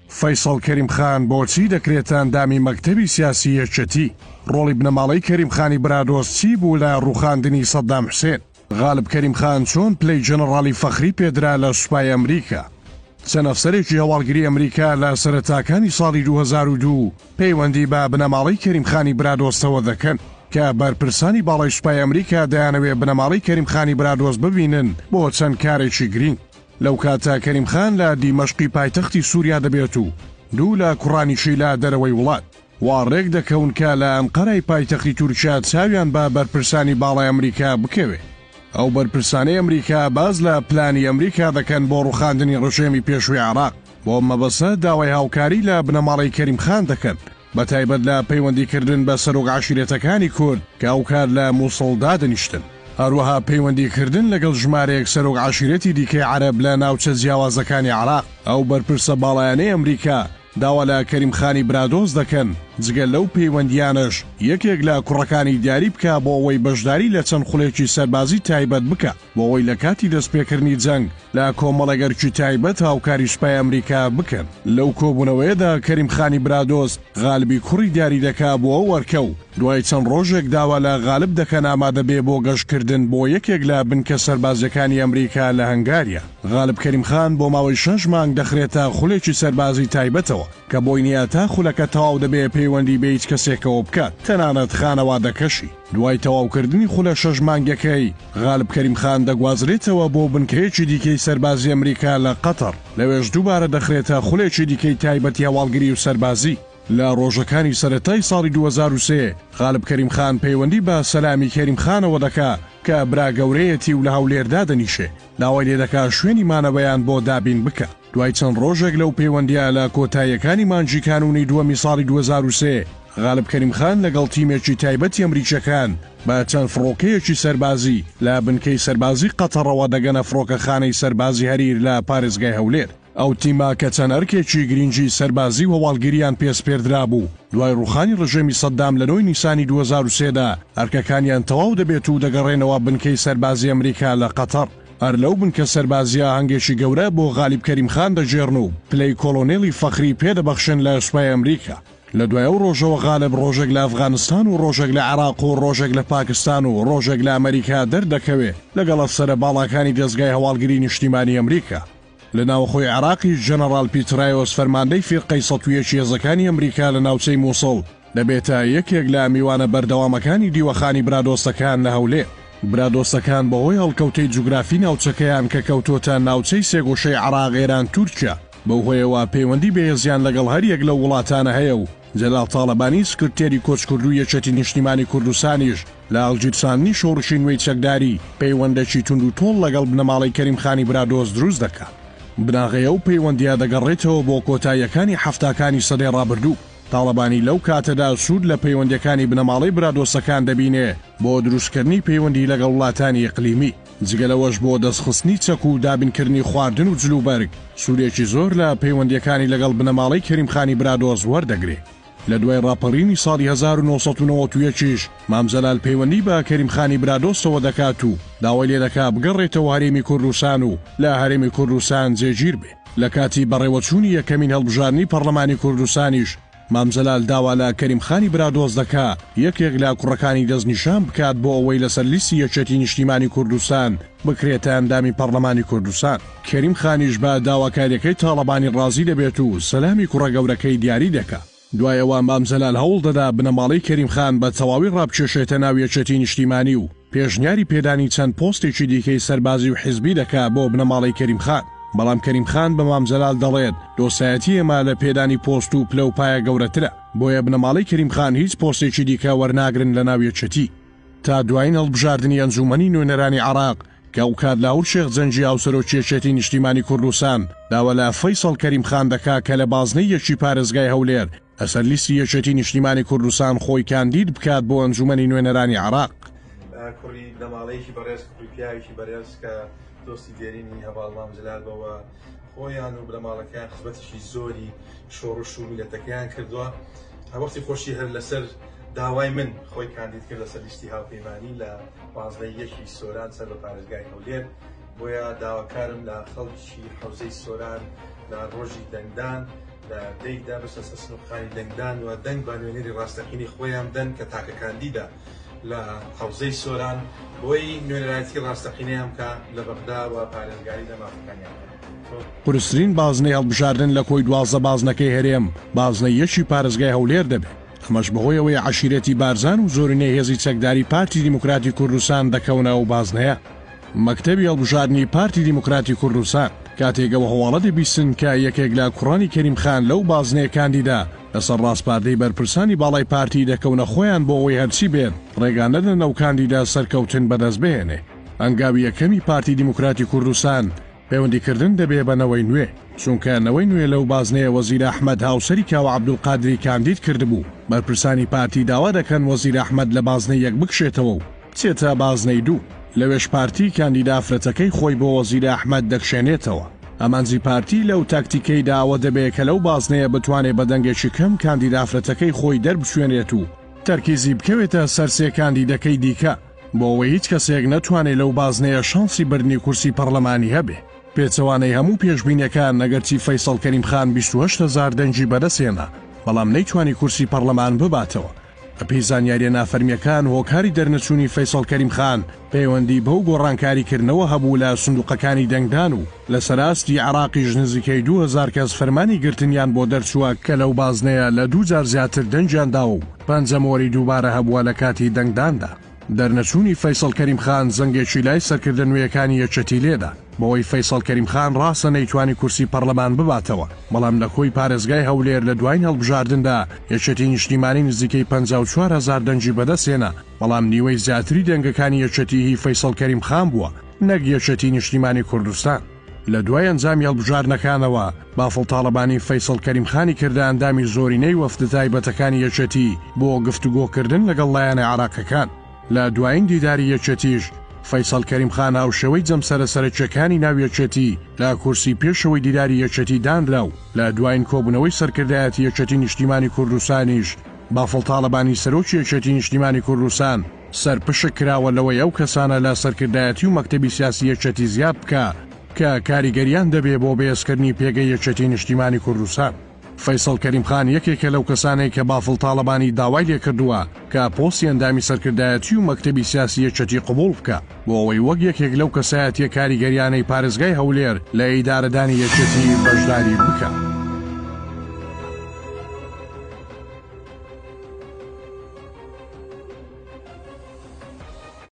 فەیسەڵ کەریمخان بۆچی دەکرێتە ئەندامی مەکتەبی سیاسی یەکێتی؟ ڕۆڵی بنەماڵەی کەریمخانی برادۆست چی بوو لە ڕووخاندنی سەدام حوسێن؟ غالب کەریمخان چۆن پلەی جەنەڕاڵی فەخری پێدرا لە سوپای ئەمریکا؟ چەند ئەفسەرێکی هەواڵگری ئەمریکا لە سەرەتاکانی ساڵی 2002 پەیوەندی بە بنەماڵەی کەریمخانی برادۆستەوە دەکەن کە بەرپرسانی باڵای سوپای ئەمریکا دەیانەوێ بنەماڵەی کەریمخانی برادۆست ببینن بۆ چەند کارێکی گرنگ. لەو کاتە کەریمخان لە دیمەشقی پایتەختی سووریا دەبێت و دوو لە کوڕانیشی لە دەرەوەی وڵات وا ڕێک دەکەون کە لە ئەنقەرەی پایتەختی تورکیا چاویان بە بەرپرسانی باڵای ئەمریکا بکەوێ. ئەو بەرپرسانەی ئەمریکا باز لە پلانی ئەمریکا دەکەن بۆ ڕووخاندنی ڕژێمی پێشووی عێراق بۆ مەبەستە داوای هاوکاری لە بنەماڵەی کەریمخان دەکەن بەتایبەت لە پەیوەندیکردن بە سەرۆک عەشیرەتەکانی کورد کە ئەو کار لە مووسڵدا دەنیشتن. هەروەها پەیوەندیکردن لەگەڵ ژمارەیەک سەرۆک عەشیرەتی دیکەی عەرەب لە ناوچە جیاوازەکانی عێراق. ئەو بەرپرسە باڵایانەی ئەمریکا داوا لە کەریمخانی برادۆست دەکەن جگە لەو پەیوەندیانش یەکێک لە کوڕەکانی دیاری بکە بۆ ئەوەی بەشداری لە چەند خوڵێکی سەربازی تایبەت بکە بۆ ئەوەی لە کاتی دەستپێکردنی جەنگ لە کۆمەڵەگەرکی تایبەت هاوکاری سوپای ئەمریکا بکەن. لەو کۆبوونەوەیەدا کەریمخانی برادۆست غالبی کوڕی دیاری دەکا بۆ ئەو وەرکە و دوای چەند ڕۆژێک داوا لە غالب دەکەن ئامادە بێ بۆ گەشتکردن بۆ یەکێک لە بنکە سەربازیەکانی ئەمریکا لە هەنگاریا. غالب کەریمخان بۆ ماوەی 6 مانگ دەخرێتە خوڵێکی سەربازی تایبەتەوە کە بۆی نیە تا خولەکە تەواو دەبێ پەیوەندی بە هیچ کەسێکەوە بکات تەنانەت خانەوادەکەشی. دوای تەواوکردنی خولە 6 مانگەکەی غالب کەریمخان دەگوازرێتەوە بۆ بنکەیەکی دیکەی سەربازی ئەمریکا لە قەتەر لەوێش دووبارە دەخرێتە خوڵێکی دیکەی تایبەتی هەواڵگری و سەربازی. لە ڕۆژەکانی سەرەتای ساڵی 2003 غالب کەریمخان پەیوەندی بە سەلامی کەریمخانەوە دەکا کە برا گەورەیەتی و لە هەولێردا دەنیشێ داوای لێ دەکا شوێنی مانەوەیان بۆ دابین بکە. دوای چەند ڕۆژێک لەو پەیوەندیە لە کۆتاییەکانی مانجی کانونی دووەمی ساڵی 2003 غالب کەریمخان لەگەڵ تیمێکی تایبەتی ئەمریکیەکان بە چەند فڕۆکەیەکی سەربازی لە بنکەی سەربازی قەتەڕەوە دەگەنە فڕۆکەخانەی سەربازی هەریر لە پارێزگای هەولێر. ئەو تیما کە چەند ئەرکێکی گرنگی سەربازی و هەواڵگریان پێسپێردرا بوو دوای ڕووخانی ڕژێمی سەدام لە 9 نیسانی 2003دا ئەرکەکانیان تەواو دەبێت و دەگەڕێنەوە بنکەی سەربازی ئەمریکا لە قەتەر. هەر لەو بنکە سەربازیە هەنگێکی گەورە بۆ غالب کەریمخان دەژێڕن و پلەی کۆلۆنێڵی فەخری پێدەبەخشن لە سوپای ئەمریکا. لە دوای ئەو ڕۆژەوە غالب ڕۆژێک لە ئەفغانستان و ڕۆژێک لە عێراق و ڕۆژێک لە پاکستان و ڕۆژێک لە ئەمریکا دەردەکەوێ لەگەڵ ئەفسەرە باڵاکانی دەستگای هەواڵگری نیشتیمانی ئەمریکا. لە ناوخۆی عێراقی ژەنەڕال پیترایۆس فەرماندەی فیرقەی سەتوویەکی هێزەکانی ئەمریکا لە ناوچەی مووسڵ دەبێتە یەکێک لە میوانە بەردەوامەکانی دیوەخانی برادۆستەکان لە هەولێر. برادۆستەکان بەهۆی هەڵکەوتەی جوگرافی ناوچەکەیان کە کەوتۆتە ناوچەی سێگۆشەی عێراق ئێران تورکیا بەو هۆیەوە پەیوەندی بەهێزیان لەگەڵ هەر یەک لەو وڵاتانە هەیە و جەلال تاڵەبانی سکرتێری کۆچکرد و یەکێتی نیشتیمانی کوردستانیش لە ئەڵگیرساندنی شۆڕشی نوێی چەکداری پەیوەندێکی تونند و تۆڵ لەگەڵ بنەماڵەی کەریمخانی برادۆست دروست دەکات. بناغەیە و پەیوەندیە دەگەڕێتەوە بۆ کۆتاییەکانی هەفتاکانی سەدەی ڕابردوو. تاڵەبانی لەو کاتەدا سوود لە پەیوەندیەکانی بنەماڵەی برادۆستەکان دەبینێ بۆ دروستکردنی پەیوەندی لەگەڵ وڵاتانی ئیقلیمی جگەلەوەش بۆ دەستخستنی چەک و دابینکردنی خواردن و جلوبەرگ سوورێکی زۆر لە پەیوەندیەکانی لەگەڵ بنەماڵەی کەریمخانی برادۆست وەردەگرێت. لە دوای ڕاپەڕینی ساڵی 1991 مامزەلال پەیوەندی بە کەریمخانی برادۆستەوە دەکات و داوای لێ دەکا بگەڕێتەوە هەرێمی کوردستان و لە هەرێمی کوردستان جێگیر بێ. لە کاتی بەڕێوەچوونی یەکەمین هەڵبژارنی پەرلەمانی کوردستانیش مامزەلال داوا لە کەریمخانی برادۆست دەکا یەکێک لە کوڕەکانی دەستنیشان بکات بۆ ئەوەی لەسەر لیستی یەکێتی نیشتیمانی کوردستان بکرێتە ئەندامی پەرلەمانی کوردستان. کەریمخانیش بە داواکاریەکەی تاڵەبانی ڕازی دەبێت و سەلامی کوڕە گەورەکەی دیاری دەکات. دوایەوە مامزەلال هەوڵ دەدا بنەماڵەی کەریمخان بە تەواوی ڕابکێشێتە ناو یەکێتی نیشتیمانی و پێشنیاری پێدانی چەند پۆستێکی دیکەی سەربازی و حیزبی دەکا بۆ بنەماڵەی کەریمخان. بەڵام کەریمخان بە مامزەلال دەڵێت دۆسایەتی ئێمە لە پێدانی پۆست و پلە و پایە گەورەترە بۆیە بنەماڵەی کەریمخان هیچ پۆستێکی دیکە وەرناگرن لە ناو یەکێتی. تا دوایین هەڵبژاردننی ئەنجومەنی نوێنەرانی عێراق کە ئەو کات لاور شێخ جەنجی هاوسەرۆکی یەکێتی نیشتیمانی کوردستان داوا لە فەیسەڵ کەریمخان دەکا کە لە بازنەی یەکی پارێزگای هەولێر ئەسەر لیستی یەکێتی نیشتیمانی کوردستان خۆی کاندید بکات بۆ ئەنجومەنی نوێنەرانی عێراق. کوڕی بنەماڵەیەکی بەڕێز کوڕی پیاوێکی بەڕێز کە دۆستی دێرینی هەواڵ مامزەلال بەوە خۆیان و بنەماڵەکان خزمەتێکی زۆری شۆڕش و میلەتەکەیان کردووە. هەوەختی خۆشی هەر لەسەر داوای من خۆی کاندید کرد لەسەر لیستی هاوپەیمانی لە بازنەی یەکی سۆران سەر بە پارێزگای هەولێر بۆیە داواکارم لە خەڵکی حەوزەی سۆران لە ڕۆژی دەنگدان دەیدا بەسە سنووخانی دەنگدان و دەنگ بە نوێنەری ڕاستەقینی خۆیان دەن کە تاکەکاندیدا لە حوزەی سۆران بۆی نوێنەرایەتی ڕاستەقینەیان بکە لە بەغدا و پارێزگاری دەمافەکانیان. قورسترین بازنەی هەڵبژاردن لە کۆی 12 بازنەکەی هەرێم بازنەی یەکی پارێزگای هەولێر دەبێت. ئەمەش بەهۆیەوەی عەشیرەتی بارزان و زۆرینەی هێزی چەکداری پارتی دیموکراتی کوردستان دەکەونە ئەو بازنەیە. مەکتەبی هەڵبژاردنی پارتی دیموکراتی کوردستان کاتێکەوە هەواڵە دەبیستن کە یەکێک لە کوڕانی کەریمخان لەو بازنەیەکاندیدا لەسەر ڕاستپاردەی بەرپرسانی باڵای پارتی دەکەونە خۆیان بۆ ئەوەی هەرچی بێت ڕێگان نەدەن ئەو کاندیدا سەرکەوتن بەدەست بهێنێ. ئەنگاوی یەکەمی پارتی دیموکراتی کوردستان پەیوەندیکردن دەبێ بەنەوەی نوێ، چونکە نەوەی نوێ لەو بازنەیە وەزیر ئەحمەد هاوسەری کاوە عەبدولقادری کاندید کردبوو. بەرپرسانی پارتی داوا دەکەن وەزیر ئەحمەد لە بازنەی یەک بکشێتەوە و بچێتە بازنەی دوو. لەوێش پارتی کاندیدا ئافرەتەکەی خۆی بۆ وەزیر ئەحمەد دەکشێنێتەوە. ئەمانجی پارتی لەو تاکتیکەی داوە دەبێت کە لەو بازنەیە بتوانێت بە دەنگێکی کەم کاندیدا ئافرەتەکەی خۆی دەربچوێنێت و تەرکیزی بکەوێتە سەرسێ کاندیدەکەی دیکە بۆ ئەوەی هیچ کەسێک نەتوانێت لەو بازنەیە شانسی بردنی کورسی پەرلەمانی هەبێ. پێچەوانەی هەموو پێشبینیەکان نەگەرچی فەیسەڵ کەریمخان 28,000 دەنگی بەدەستێنا بەڵام نەیتوانی کورسی پەرلەمان بباتەوە. بەپێی زانیاریە نافەرمیەکان هۆکاری دەرنەچوونی فەیسەڵ کەریمخان پەیوەندی بەو گۆڕانکاریکردنەوە هەبوو لە سندوقەکانی دەنگدان و لە سەراستی عێراقیش نزیکەی 2000 کەس فەرمانی گرتنیان بۆ دەرچووە کە لەو بازنەیە لە 2000 زیاتر دەنجیان داوە و پەنجەمۆری دووبارە هەبووە لە کاتی دەنگداندا. دەرنەچوونی فەیسەڵ کەریمخان زەنگێکی لای سەرکردە نوێیەکانی یەکێتی لێدا بۆەوەی فەیسەڵ کەریمخان ڕاستە نەیتوانی کورسی پەرلەمان بباتەوە، بەڵام لە کۆی پارێزگای هەولێر لە دوای هەڵبژاردندا یەکێتی نیشتیمانی نزیکەی 54,000 دەنگی بەدەستێنا، بەڵام نیوەی زیاتری دەنگەکانی یەکێتی هی فەیسەڵ کەریمخان بووە نەک یەکێتی نیشتیمانی کوردستان. لە دوای ئەنجامی هەڵبژاردنەکانەوە بافڵ تاڵەبانی فەیسەڵ کەریمخانی کردە ئەندامی زۆرینەی وەفدە تایبەتەکانی یەکێتی بۆ گفتوگۆکردن لەگەڵ لایەنە عێراقیەکان. لە دوایین دیداری یەکێتیش فەیسەڵ کەریمخان هاوشێوەی جەمسەرە سەرچەکانی ناو یەکێتی لە کورسی پێشەوەی دیداری یەکێتی دانرا و لە دوایین کۆبوونەوەی سەرکردایەتی یەکێتی نیشتیمانی کوردستانیش بافڵ تاڵەبانی سەرۆکی یەکێتی نیشتیمانی کوردستان سەرپشک کراوە لەوەی ئەو کەسانە لە سەرکردایەتی و مەکتەبی سیاسی یەکێتی زیاد بکە کە کاریگەریان دەبێ بۆ بەهێزکردنی پێگەی یەکێتی نیشتیمانی کوردستان. فەیسەڵ کەریمخان یەکێکە لەو کەسانەی کە بافڵ تاڵەبانی داوای لێکردووە کە پۆستی ئەندامی سەرکردایەتی و مەکتەبی سیاسی یەکێتی قبوڵ بکە بۆ ئەوەی وەک یەکێک لەو کەسایەتیە کاریگەریانەی پارێزگای هەولێر لە ئیدارەدانی یەکێتی بەشداری بکە.